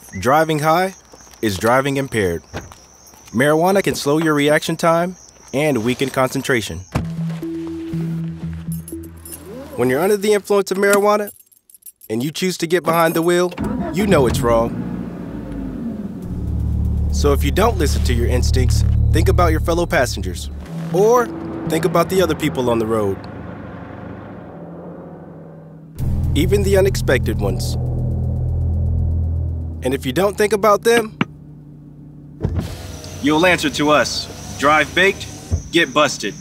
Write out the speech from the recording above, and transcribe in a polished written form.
Driving high is driving impaired. Marijuana can slow your reaction time and weaken concentration. When you're under the influence of marijuana and you choose to get behind the wheel, you know it's wrong. So if you don't listen to your instincts, think about your fellow passengers, or think about the other people on the road. Even the unexpected ones. And if you don't think about them, you'll answer to us. Drive baked, get busted.